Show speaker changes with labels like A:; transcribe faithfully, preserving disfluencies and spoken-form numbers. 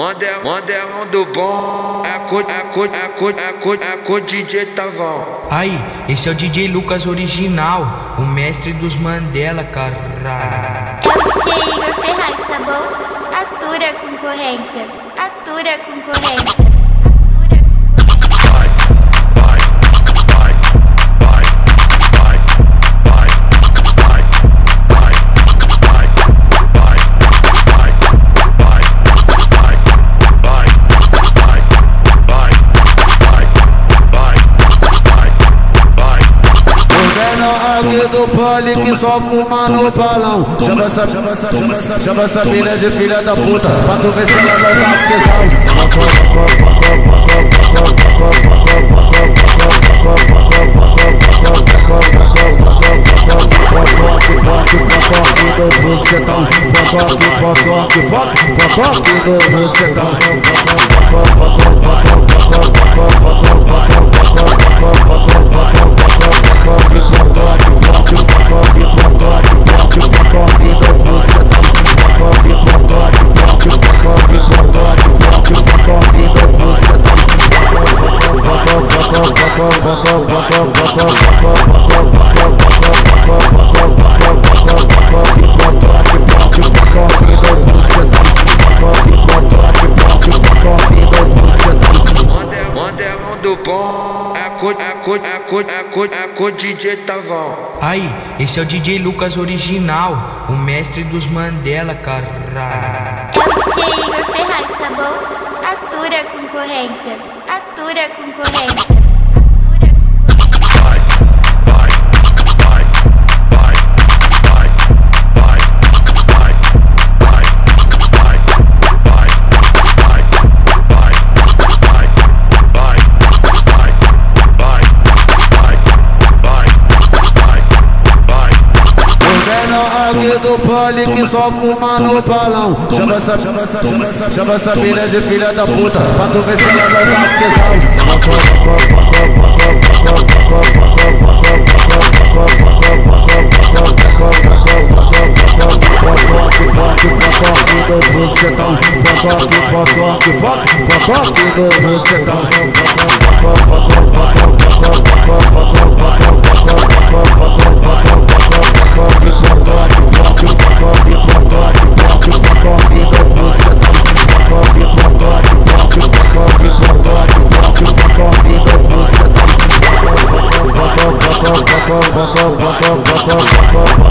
A: Modelão, modelão do bom, é co, é co, é co, é co, é co D J Tavão.
B: Aí, esse é o D J Lucas original, o mestre dos Mandela, caralho.
C: Eu sei, Igor Ferraz, tá bom? Atura a concorrência, atura a concorrência.
D: Aqui do pole que só fuma no balão. Chama essa, chama essa, chama essa, chama essa filha de filha da puta, pra tu ver se ela vai dar
A: Modelão do bom, é co, é co, é co, é co, é co D J Tavão.
B: Aí, esse é o D J Lucas original, o mestre dos Mandela, caralho.
C: Eu sei, Igor Ferraz, tá bom? Atura a concorrência, atura a concorrência.
D: Aqui do pole que só fuma no balão. Chama essa, chama essa, chama essa, chama essa filha de filha da puta, pra tu ver se ela vai dar
A: Bota, bota, bota, bota, bota, bota, bota,